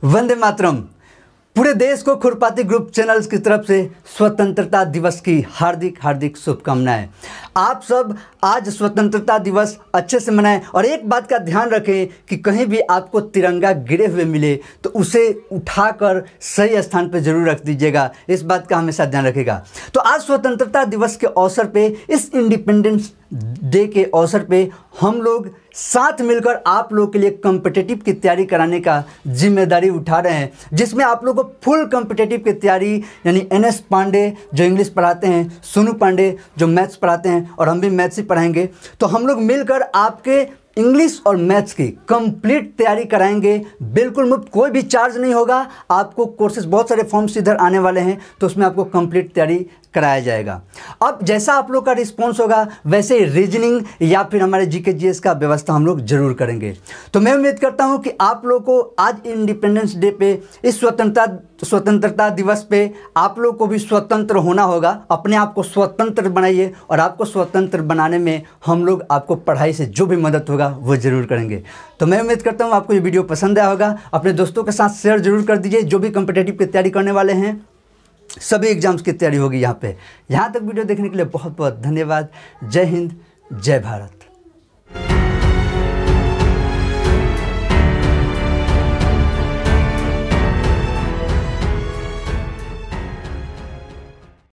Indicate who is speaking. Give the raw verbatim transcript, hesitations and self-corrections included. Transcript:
Speaker 1: वंदे मातरम। पूरे देश को खुरपाती ग्रुप चैनल्स की तरफ से स्वतंत्रता दिवस की हार्दिक हार्दिक शुभकामनाएं। आप सब आज स्वतंत्रता दिवस अच्छे से मनाएं और एक बात का ध्यान रखें कि कहीं भी आपको तिरंगा गिरे हुए मिले तो उसे उठाकर सही स्थान पर जरूर रख दीजिएगा। इस बात का हमेशा ध्यान रखिएगा। तो आज स्वतंत्रता दिवस के अवसर पे, इस इंडिपेंडेंस डे के अवसर पे हम लोग साथ मिलकर आप लोगों के लिए कॉम्पिटिटिव की तैयारी कराने का जिम्मेदारी उठा रहे हैं, जिसमें आप लोगों को फुल कॉम्पिटिटिव की तैयारी यानी एन एस पांडे जो इंग्लिश पढ़ाते हैं, सोनू पांडे जो मैथ्स पढ़ाते हैं और हम भी मैथ्स ही पढ़ाएंगे, तो हम लोग मिलकर आपके इंग्लिश और मैथ्स की कंप्लीट तैयारी कराएंगे। बिल्कुल मुफ्त, कोई भी चार्ज नहीं होगा। आपको कोर्सेज बहुत सारे फॉर्म्स इधर आने वाले हैं, तो उसमें आपको कंप्लीट तैयारी कराया जाएगा। अब जैसा आप लोग का रिस्पॉन्स होगा वैसे रीजनिंग या फिर हमारे जीके जीएस का व्यवस्था हम लोग जरूर करेंगे। तो मैं उम्मीद करता हूं कि आप लोग को आज इंडिपेंडेंस डे पे, इस स्वतंत्रता स्वतंत्रता दिवस पे आप लोग को भी स्वतंत्र होना होगा। अपने आप को स्वतंत्र बनाइए और आपको स्वतंत्र बनाने में हम लोग आपको पढ़ाई से जो भी मदद होगा वो जरूर करेंगे। तो मैं उम्मीद करता हूँ आपको ये वीडियो पसंद आया होगा। अपने दोस्तों के साथ शेयर जरूर कर दीजिए जो भी कॉम्पिटिटिव की तैयारी करने वाले हैं। सभी एग्जाम्स की तैयारी होगी यहाँ पे। यहाँ तक वीडियो देखने के लिए बहुत बहुत धन्यवाद। जय हिंद, जय भारत।